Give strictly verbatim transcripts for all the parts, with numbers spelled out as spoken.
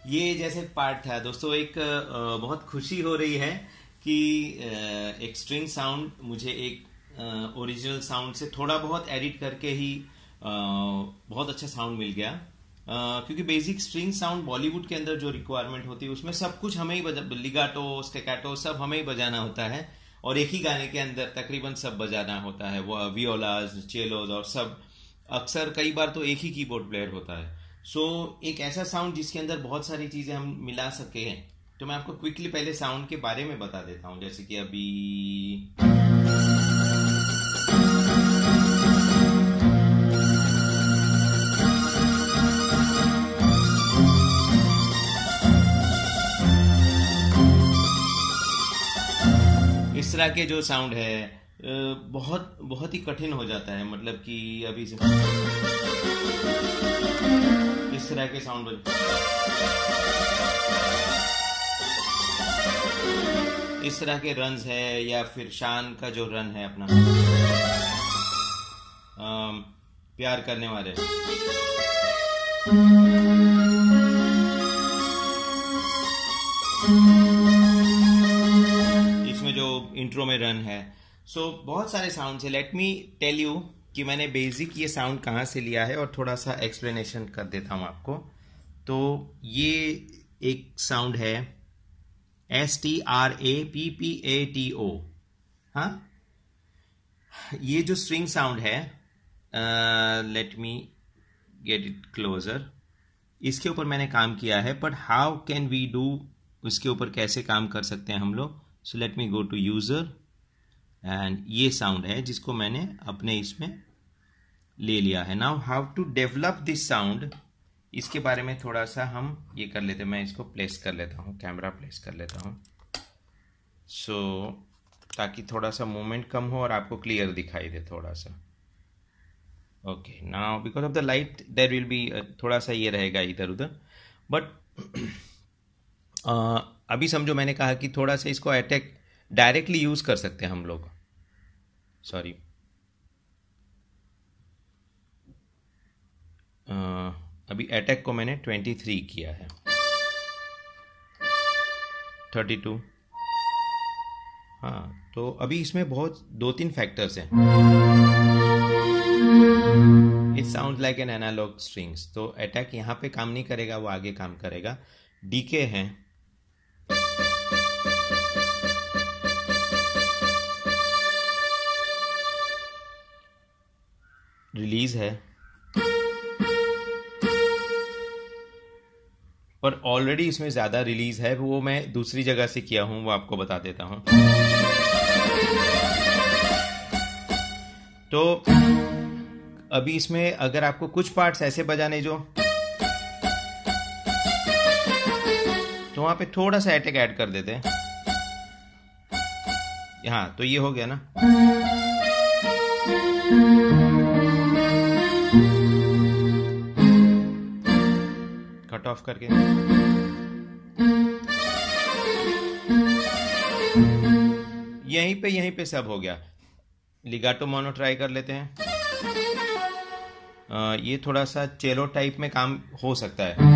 ये जैसे पार्ट था दोस्तों, एक अ, बहुत खुशी हो रही है कि अ, एक स्ट्रिंग साउंड मुझे एक ओरिजिनल साउंड से थोड़ा बहुत एडिट करके ही अ, बहुत अच्छा साउंड मिल गया। अ, क्योंकि बेसिक स्ट्रिंग साउंड बॉलीवुड के अंदर जो रिक्वायरमेंट होती है उसमें सब कुछ हमें ही बजा, लिगाटो स्टेकाटो सब हमें ही बजाना होता है, और एक ही गाने के अंदर तकरीबन सब बजाना होता है, वो वियोलाज चेलोज और सब। अक्सर कई बार तो एक ही कीबोर्ड प्लेयर होता है। सो so, एक ऐसा साउंड जिसके अंदर बहुत सारी चीजें हम मिला सके हैं, तो मैं आपको क्विकली पहले साउंड के बारे में बता देता हूं। जैसे कि अभी इस तरह के जो साउंड है बहुत बहुत ही कठिन हो जाता है, मतलब कि अभी से इस तरह के साउंड इस तरह के रन्स है, या फिर शान का जो रन है अपना आ, प्यार करने वाले, इसमें जो इंट्रो में रन है। सो so, बहुत सारे साउंड है। लेट मी टेल यू कि मैंने बेसिक ये साउंड कहाँ से लिया है और थोड़ा सा एक्सप्लेनेशन कर देता हूँ आपको। तो ये एक साउंड है S T R A P P A T O. हाँ, ये जो स्ट्रिंग साउंड है, let me get it closer, इसके ऊपर मैंने काम किया है। But how can we do, उसके ऊपर कैसे काम कर सकते हैं हम लोग। So let me go to user, and ये साउंड है जिसको मैंने अपने इसमें ले लिया है। Now how to develop this sound, इसके बारे में थोड़ा सा हम ये कर लेते हैं। मैं इसको प्लेस कर लेता हूँ, कैमरा प्लेस कर लेता हूँ, सो so, ताकि थोड़ा सा मूवमेंट कम हो और आपको क्लियर दिखाई दे थोड़ा सा। Okay, now because of the light there will be थोड़ा सा ये रहेगा इधर उधर, बट uh, अभी समझो मैंने कहा कि थोड़ा सा इसको अटैक डायरेक्टली यूज कर सकते हैं हम लोग। सॉरी, uh, अभी अटैक को मैंने तेईस किया है, बत्तीस। हाँ, तो अभी इसमें बहुत दो तीन फैक्टर्स हैं। It sound like an analog strings, तो अटैक यहाँ पे काम नहीं करेगा, वो आगे काम करेगा। डीके है, रिलीज है, पर ऑलरेडी इसमें ज्यादा रिलीज है, वो मैं दूसरी जगह से किया हूं, वो आपको बता देता हूं। तो अभी इसमें अगर आपको कुछ पार्ट्स ऐसे बजाने जो, तो वहां पे थोड़ा सा अटैक ऐड कर देते हैं। हाँ, तो ये हो गया ना। कट ऑफ करके यहीं पे यहीं पे सब हो गया। लिगाटो मोनो ट्राई कर लेते हैं। आ, ये थोड़ा सा चेलो टाइप में काम हो सकता है।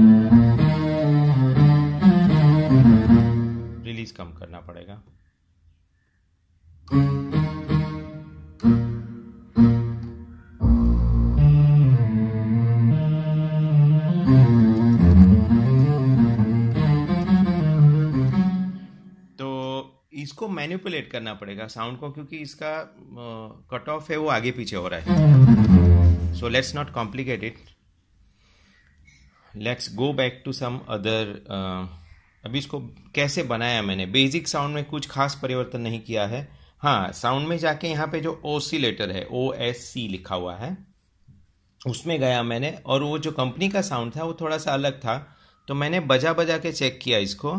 रिलीज कम करना पड़ेगा। इसको मैनिपुलेट करना पड़ेगा साउंड को, क्योंकि इसका कट ऑफ है वो आगे पीछे हो रहा है। So let's not complicate it, let's go back to some other. अभी इसको कैसे बनाया मैंने, बेसिक साउंड में कुछ खास परिवर्तन नहीं किया है। हाँ, साउंड में जाके यहाँ पे जो ओसिलेटर है, ओ एस सी लिखा हुआ है, उसमें गया मैंने, और वो जो कंपनी का साउंड था वो थोड़ा सा अलग था, तो मैंने बजा बजा के चेक किया इसको।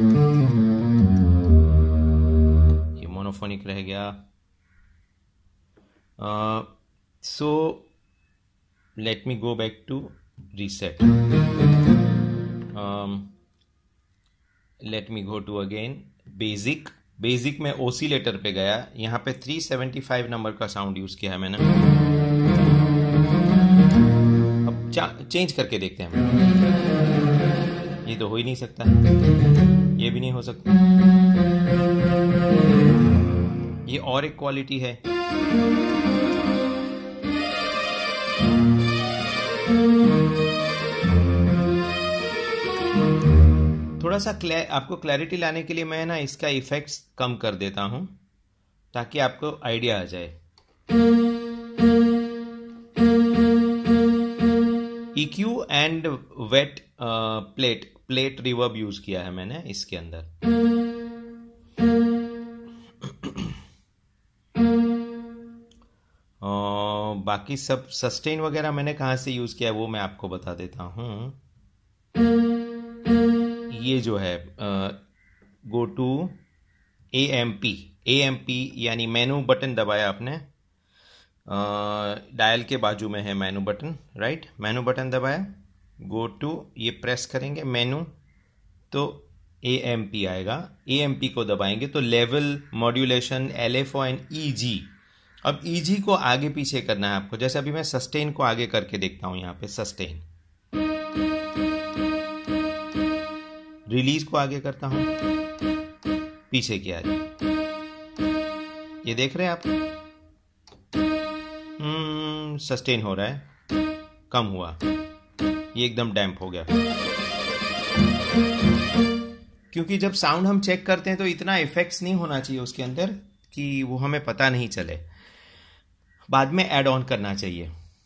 मोनोफोनिक रह गया। So let me go back to reset, let me go to again basic. Basic में ओसिलेटर पे गया, यहाँ पे तीन सौ पचहत्तर नंबर का साउंड यूज किया है मैंने। अब चेंज करके देखते हैं। ये तो हो ही नहीं सकता, ये भी नहीं हो सकता। ये और एक क्वालिटी है। थोड़ा सा क्लैर आपको क्लैरिटी लाने के लिए मैं ना इसका इफेक्ट्स कम कर देता हूं ताकि आपको आइडिया आ जाए। E Q and wet plate plate reverb use किया है मैंने इसके अंदर। uh, बाकी सब सस्टेन वगैरह मैंने कहाँ से यूज किया है वो मैं आपको बता देता हूँ। ये जो है go to A M P A M P यानी मेनू बटन दबाया आपने, डायल के बाजू में है menu button, right. Menu button दबाया, गो टू ये प्रेस करेंगे मेनू तो ए एम पी आएगा। ए एम पी को दबाएंगे तो level, modulation, L F O and E G. अब ई जी को आगे पीछे करना है आपको। जैसे अभी मैं सस्टेन को आगे करके देखता हूं, यहाँ पे सस्टेन, रिलीज को आगे करता हूं, पीछे किया जाए, ये देख रहे हैं आप, हम्म सस्टेन हो रहा है, कम हुआ, ये एकदम डैम्प हो गया। क्योंकि जब साउंड हम चेक करते हैं तो इतना इफेक्ट्स नहीं होना चाहिए उसके अंदर कि वो हमें पता नहीं चले, बाद में ऐड ऑन करना चाहिए।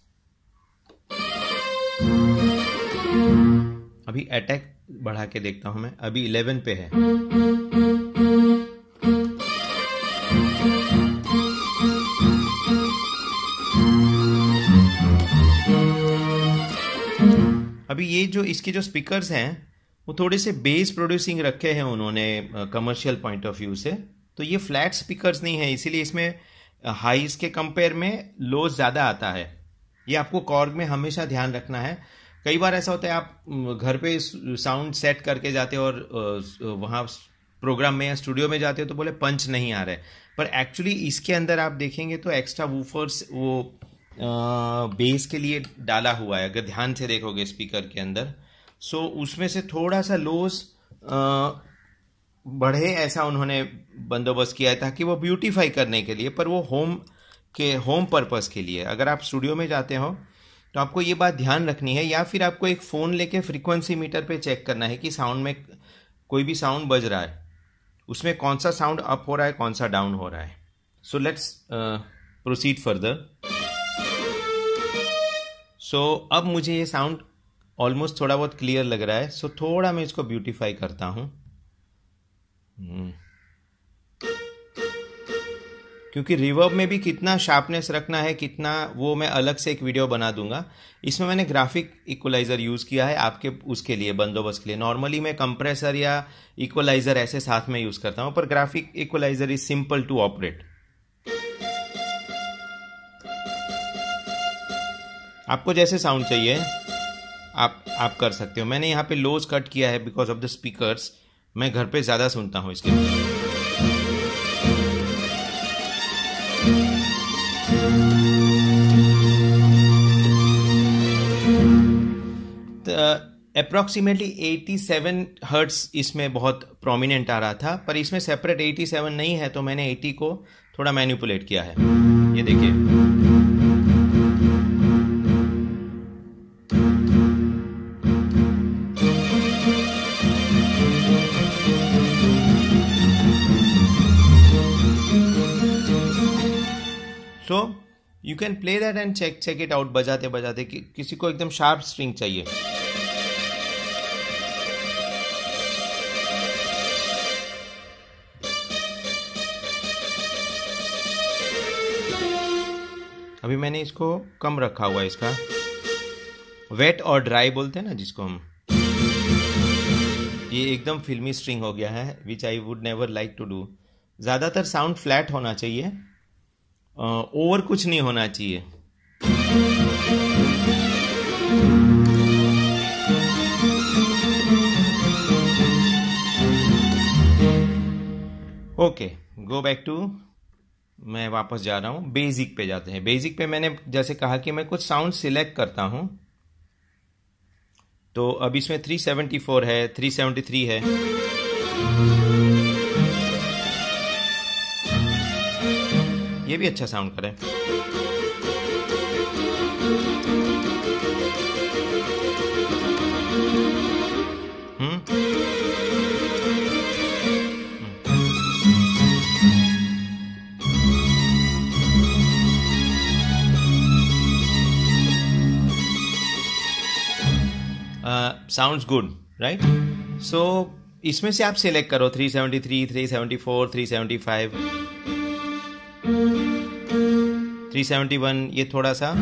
अभी अटैक बढ़ा के देखता हूं मैं, अभी इलेवन पे है। अभी ये जो इसके जो स्पीकर्स हैं वो थोड़े से बेस प्रोड्यूसिंग रखे हैं उन्होंने कमर्शियल पॉइंट ऑफ व्यू से, तो ये फ्लैट स्पीकर्स नहीं है, इसीलिए इसमें हाईज के कंपेयर में लोज ज़्यादा आता है। ये आपको कॉर्ग में हमेशा ध्यान रखना है। कई बार ऐसा होता है आप घर पे साउंड सेट करके जाते हो और वहाँ प्रोग्राम में या स्टूडियो में जाते हो तो बोले पंच नहीं आ रहा है, पर एक्चुअली इसके अंदर आप देखेंगे तो एक्स्ट्रा वूफर्स वो बेस के लिए डाला हुआ है, अगर ध्यान से देखोगे स्पीकर के अंदर। सो उसमें से थोड़ा सा लोस बढ़े ऐसा उन्होंने बंदोबस्त किया है ताकि वो ब्यूटीफाई करने के लिए, पर वो होम के होम पर्पस के लिए। अगर आप स्टूडियो में जाते हो तो आपको ये बात ध्यान रखनी है, या फिर आपको एक फ़ोन लेके फ्रीक्वेंसी मीटर पे चेक करना है कि साउंड में कोई भी साउंड बज रहा है उसमें कौन सा साउंड अप हो रहा है, कौन सा डाउन हो रहा है। So let's proceed further. So अब मुझे ये साउंड ऑलमोस्ट थोड़ा बहुत क्लियर लग रहा है, सो so, थोड़ा मैं इसको ब्यूटीफाई करता हूं। क्योंकि रिवर्ब में भी कितना शार्पनेस रखना है, कितना, वो मैं अलग से एक वीडियो बना दूंगा। इसमें मैंने ग्राफिक इक्वलाइजर यूज किया है आपके उसके लिए, बंदोबस्त के लिए। नॉर्मली मैं कंप्रेसर या इक्वलाइजर ऐसे साथ में यूज करता हूं, पर graphic equaliser is simple to operate. आपको जैसे साउंड चाहिए आप आप कर सकते हो। मैंने यहाँ पे लोज कट किया है बिकॉज ऑफ द स्पीकर्स, मैं घर पे ज्यादा सुनता हूँ इसके लिए। अप्रोक्सीमेटली सत्तासी हर्ट्स इसमें बहुत प्रोमिनेंट आ रहा था, पर इसमें सेपरेट सत्तासी नहीं है, तो मैंने अस्सी को थोड़ा मैनिपुलेट किया है। ये देखिए, तो you can play that and check check it out बजाते बजाते। कि, किसी को एकदम शार्प स्ट्रिंग चाहिए, अभी मैंने इसको कम रखा हुआ है, इसका वेट और ड्राई बोलते हैं ना जिसको हम, ये एकदम फिल्मी स्ट्रिंग हो गया है, which I would never like to do. ज्यादातर साउंड फ्लैट होना चाहिए, ओवर uh, कुछ नहीं होना चाहिए। ओके, गो बैक टू, मैं वापस जा रहा हूं, बेसिक पे जाते हैं। बेसिक पे मैंने जैसे कहा कि मैं कुछ साउंड सिलेक्ट करता हूं, तो अब इसमें थ्री सेवेंटी फोर है, थ्री सेवेंटी थ्री है। ये भी अच्छा साउंड करे। Hmm sounds good, right? So इसमें से आप सिलेक्ट करो three seventy three, three seventy four, three seventy five, three seventy one, ये थोड़ा सा।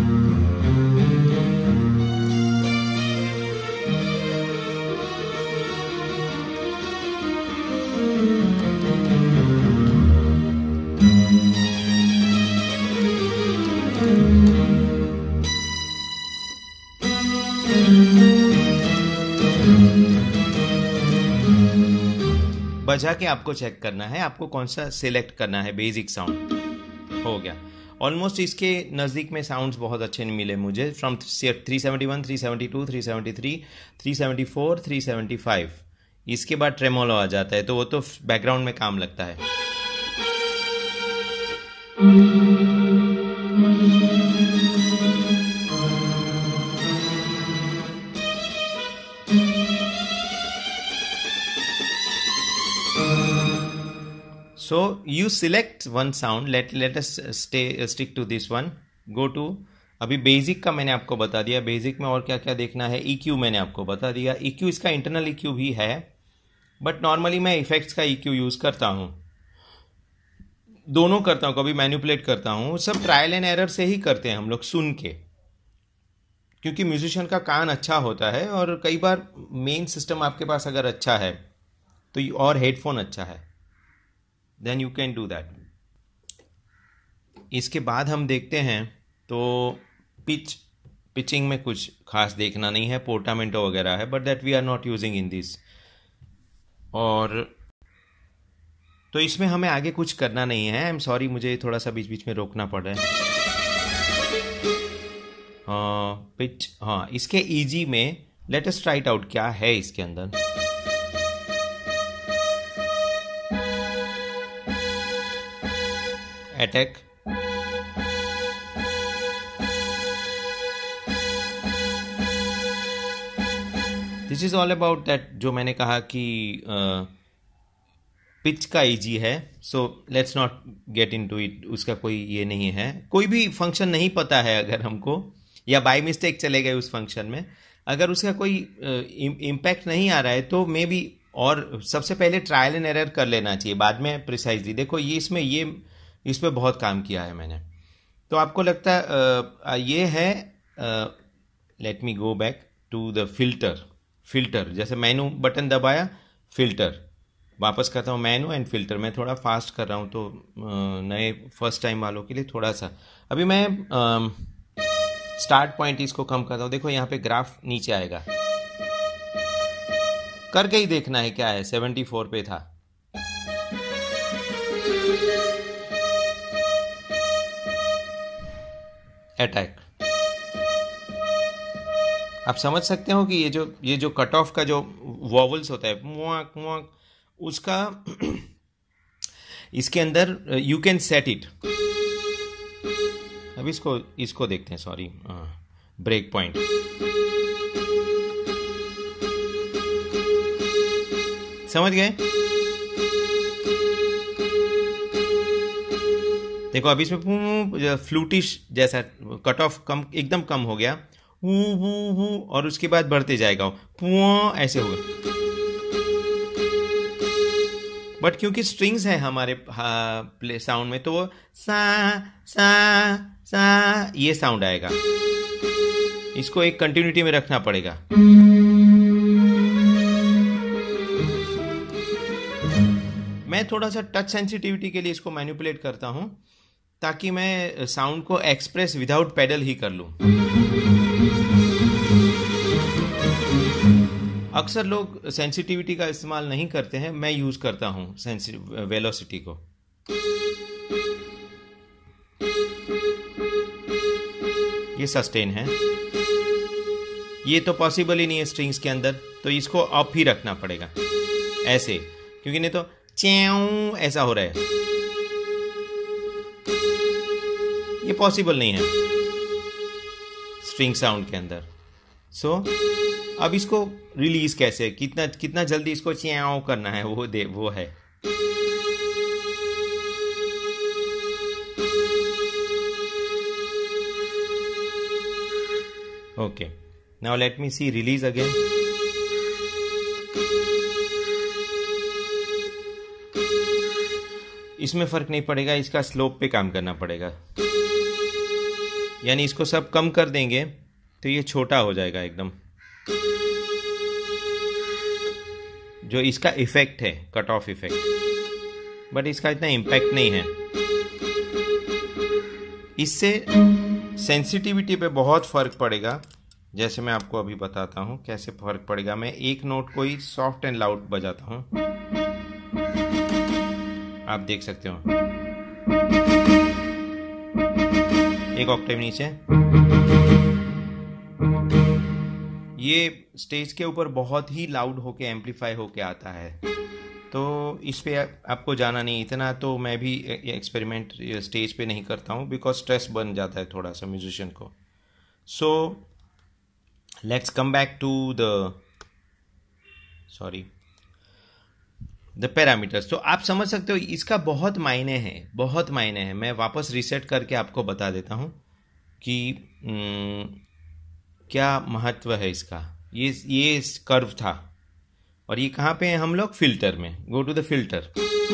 बजा के आपको चेक करना है, आपको कौन सा सिलेक्ट करना है। बेसिक साउंड हो गया। ऑलमोस्ट इसके नज़दीक में साउंड्स बहुत अच्छे मिले मुझे, from three seventy one, three seventy two, three seventy three, three seventy four, three seventy five. इसके बाद ट्रेमोलो आ जाता है, तो वो तो बैकग्राउंड में काम लगता है। So you select one sound. Let let us stay stick to this one. Go to, अभी बेसिक का मैंने आपको बता दिया। बेसिक में और क्या क्या देखना है, E Q मैंने आपको बता दिया। E Q इसका इंटरनल E Q भी है, बट नॉर्मली मैं इफेक्ट्स का E Q यूज करता हूँ, दोनों करता हूँ, कभी मैनिपुलेट करता हूँ। सब ट्रायल एंड एरर से ही करते हैं हम लोग, सुन के, क्योंकि म्यूजिशियन का कान अच्छा होता है और कई बार मेन सिस्टम आपके पास अगर अच्छा है तो और हेडफोन अच्छा है, then you can do that. इसके बाद हम देखते हैं, तो पिच पिचिंग में कुछ खास देखना नहीं है, पोर्टामेंटो वगैरह है, but that we are not using in this. और तो इसमें हमें आगे कुछ करना नहीं है। आई एम सॉरी, मुझे थोड़ा सा बीच बीच में रोकना पड़ रहा है। हाँ पिच, हाँ इसके इजी में let us try it out, क्या है इसके अंदर। Attack, this is all about that, जो मैंने कहा कि पिच uh, का इजी है। So let's not get into it, उसका कोई ये नहीं है। कोई भी फंक्शन नहीं पता है अगर हमको, या बाय मिस्टेक चले गए उस फंक्शन में, अगर उसका कोई इम्पैक्ट uh, नहीं आ रहा है तो मे बी, और सबसे पहले ट्रायल एंड एरर कर लेना चाहिए, बाद में प्रिसाइजली। देखो ये इसमें ये इस पर बहुत काम किया है मैंने, तो आपको लगता है uh, ये है। Let me go back to the filter. Filter जैसे मेनू बटन दबाया, फिल्टर वापस करता हूँ, मेनू एंड फिल्टर। मैं थोड़ा फास्ट कर रहा हूँ, तो नए फर्स्ट टाइम वालों के लिए थोड़ा सा। अभी मैं स्टार्ट पॉइंट इसको कम करता हूँ। देखो यहाँ पे ग्राफ नीचे आएगा, करके ही देखना है क्या है। सेवेंटी फोर पे था, अटैक। आप समझ सकते हो कि ये जो ये जो कट ऑफ का जो वॉवल्स होता है, मुआक मुआक, उसका इसके अंदर यू कैन सेट इट। अब इसको इसको देखते हैं, सॉरी, ब्रेक पॉइंट। समझ गए? देखो अभी इसमें फ्लूटिश जैसा कट ऑफ कम, एकदम कम हो गया, हु हु हु, और उसके बाद बढ़ते जाएगा, पुआ ऐसे होगा। बट क्योंकि स्ट्रिंग्स है हमारे प्ले साउंड में, तो वो सा सा सा ये साउंड आएगा। इसको एक कंटिन्यूटी में रखना पड़ेगा। मैं थोड़ा सा टच सेंसिटिविटी के लिए इसको मैनिपुलेट करता हूं, ताकि मैं साउंड को एक्सप्रेस विदाउट पेडल ही कर लूं। अक्सर लोग सेंसिटिविटी का इस्तेमाल नहीं करते हैं, मैं यूज करता हूं वेलोसिटी को। ये सस्टेन है। ये तो पॉसिबल ही नहीं है स्ट्रिंग्स के अंदर, तो इसको अप ही रखना पड़ेगा ऐसे, क्योंकि नहीं तो च्याऊ ऐसा हो रहा है, ये पॉसिबल नहीं है स्ट्रिंग साउंड के अंदर। सो so, अब इसको रिलीज कैसे, कितना कितना जल्दी इसको च्याऊ करना है वो दे वो है। Okay, now let me see release again. इसमें फर्क नहीं पड़ेगा, इसका स्लोप पे काम करना पड़ेगा, यानी इसको सब कम कर देंगे तो ये छोटा हो जाएगा एकदम। जो इसका इफेक्ट है कट ऑफ इफेक्ट, बट इसका इतना इम्पैक्ट नहीं है। इससे सेंसिटिविटी पे बहुत फर्क पड़ेगा, जैसे मैं आपको अभी बताता हूं कैसे फर्क पड़ेगा। मैं एक नोट को ही सॉफ्ट एंड लाउड बजाता हूं, आप देख सकते हो, एक ऑक्टेव नीचे। ये स्टेज के ऊपर बहुत ही लाउड होके एम्पलीफाई होके आता है, तो इस पे आपको जाना नहीं इतना। तो मैं भी एक्सपेरिमेंट स्टेज पे नहीं करता हूँ, बिकॉज स्ट्रेस बन जाता है थोड़ा सा म्यूजिशियन को। So let's come back to the sorry the parameters. तो आप समझ सकते हो इसका बहुत मायने हैं, बहुत मायने हैं। मैं वापस रीसेट करके आपको बता देता हूँ कि न, क्या महत्व है इसका। ये ये कर्व था, और ये कहाँ पे है हम लोग, फिल्टर में। Go to the filter.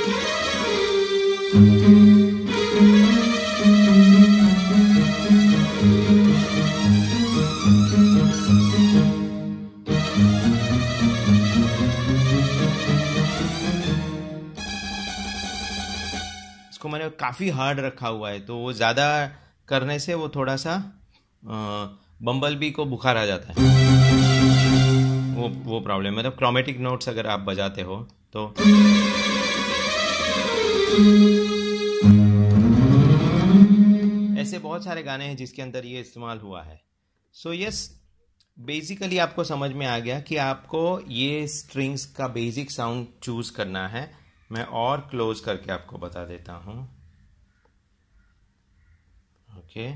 इसको मैंने काफी हार्ड रखा हुआ है, तो वो ज्यादा करने से वो थोड़ा सा बम्बल बी को बुखार आ जाता है, वो वो प्रॉब्लम। मतलब क्रोमेटिक नोट्स अगर आप बजाते हो तो ऐसे बहुत सारे गाने हैं जिसके अंदर ये इस्तेमाल हुआ है। सो यस, बेसिकली आपको समझ में आ गया कि आपको ये स्ट्रिंग्स का बेसिक साउंड चूज करना है। मैं और क्लोज करके आपको बता देता हूं। ओके,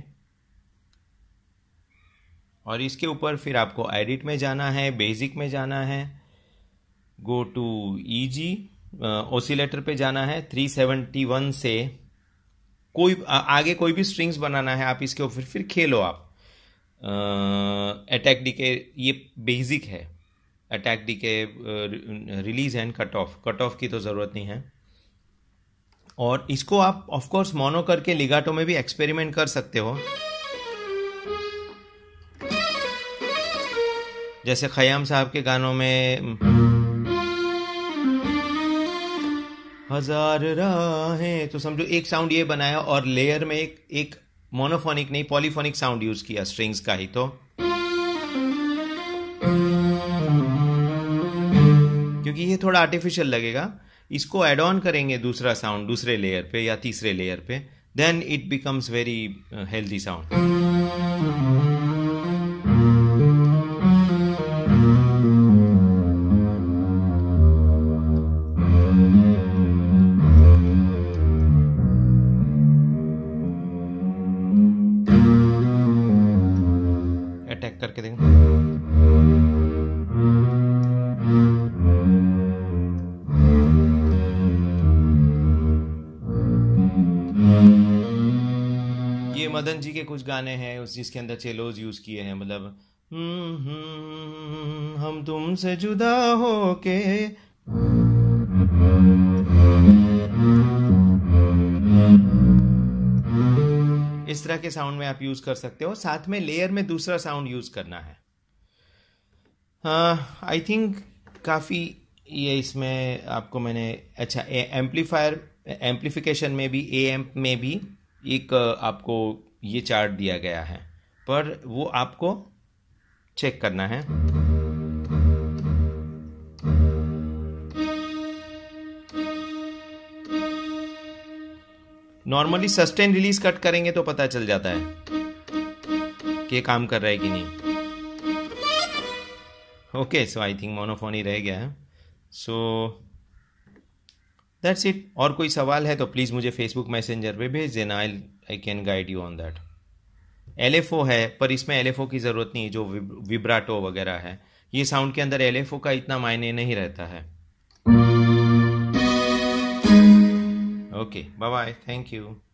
और इसके ऊपर फिर आपको एडिट में जाना है, बेसिक में जाना है, गो टू ईजी, ओसिलेटर पे जाना है। थ्री सेवेंटी वन से कोई आ, आगे कोई भी स्ट्रिंग्स बनाना है आप इसके ऊपर, फिर खेलो आप। अटैक डी के ये बेसिक है, attack decay release and cut off, cut off की तो ज़रूरत नहीं है। और इसको आप ऑफ कोर्स मोनो करके लिगाटो में भी एक्सपेरिमेंट कर सकते हो, जैसे खयाम साहब के गानों में हजार राहें, तो समझो एक साउंड ये बनाया और लेयर में एक एक मोनोफोनिक नहीं पॉलीफोनिक साउंड यूज किया स्ट्रिंग्स का ही, तो क्योंकि ये थोड़ा आर्टिफिशियल लगेगा। इसको एड ऑन करेंगे दूसरा साउंड दूसरे लेयर पे या तीसरे लेयर पे, then it becomes very healthy sound. Attack करके देखें, ये मदन जी के कुछ गाने हैं उस जिसके अंदर चेलोज यूज किए हैं, मतलब हम्म हम्म हम तुमसे जुदा होके, इस तरह के साउंड में आप यूज कर सकते हो। साथ में लेयर में दूसरा साउंड यूज करना है। आई थिंक काफी ये इसमें आपको मैंने अच्छा एम्पलीफायर एम्पलीफिकेशन में भी ए एम्प में भी एक आपको ये चार्ट दिया गया है, पर वो आपको चेक करना है। नॉर्मली सस्टेन रिलीज कट करेंगे तो पता चल जाता है कि काम कर रहा है कि नहीं। ओके, सो आई थिंक मोनोफोनी रह गया है। So that's it. और कोई सवाल है तो प्लीज़ मुझे फेसबुक मैसेंजर पे भेज देना, I I can guide you on that. L F O है, पर इसमें एल एफ ओ की ज़रूरत नहीं है, जो विब्राटो वगैरह है, ये साउंड के अंदर एल एफ ओ का इतना मायने नहीं रहता है। Okay, bye bye, thank you.